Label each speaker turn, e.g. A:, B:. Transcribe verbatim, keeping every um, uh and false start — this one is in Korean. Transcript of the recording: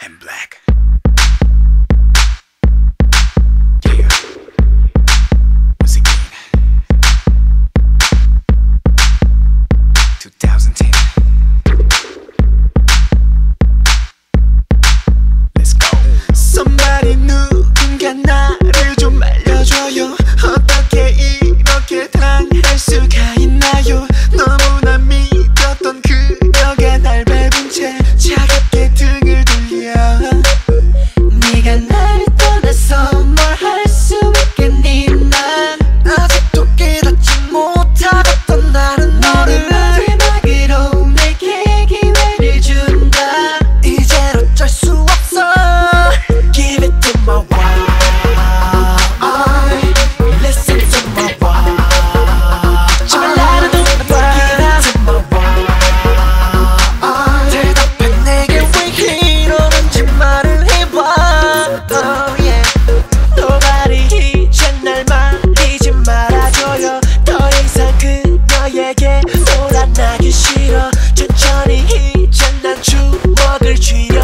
A: and black. Yeah. Once again. twenty ten. Let's go.
B: Somebody 누군가 나를 좀 알려줘요. 어떻게 이렇게 당할 수가 있나요? 너무나 믿었던 그녀가 날 밟은 채 차갑게 등을 돌려. 네가 날 떠나서 뭘 할 수 있겠니? 난 아직도 깨닫지 못하겠던 나는 너를 마지막으로 내게 기회를 준다. 이젠 어쩔 수 없어. Give it to my wife. Listen to my wife. 제발 나를 좀 봐라. Give it to my wife. 대답해 내게 왜 이러는지 말을 해봐. Oh yeah. Nobody 이제 날 말리지 말아줘요. 더 이상 그녀에게 몰아나기 싫어. 천천히 이제 난 추억을 쥐려.